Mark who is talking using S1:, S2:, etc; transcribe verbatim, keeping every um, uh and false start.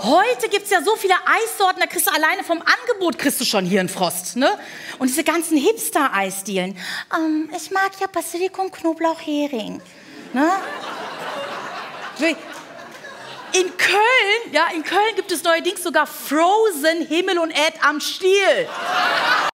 S1: Heute gibt es ja so viele Eissorten, da kriegst du alleine vom Angebot kriegst du schon Hirnfrost, ne? Und diese ganzen Hipster-Eisdielen. Ähm, ich mag ja Basilikum, Knoblauch, Hering. Ne? In Köln, ja, in Köln gibt es neuerdings sogar Frozen Himmel und Erd am Stiel.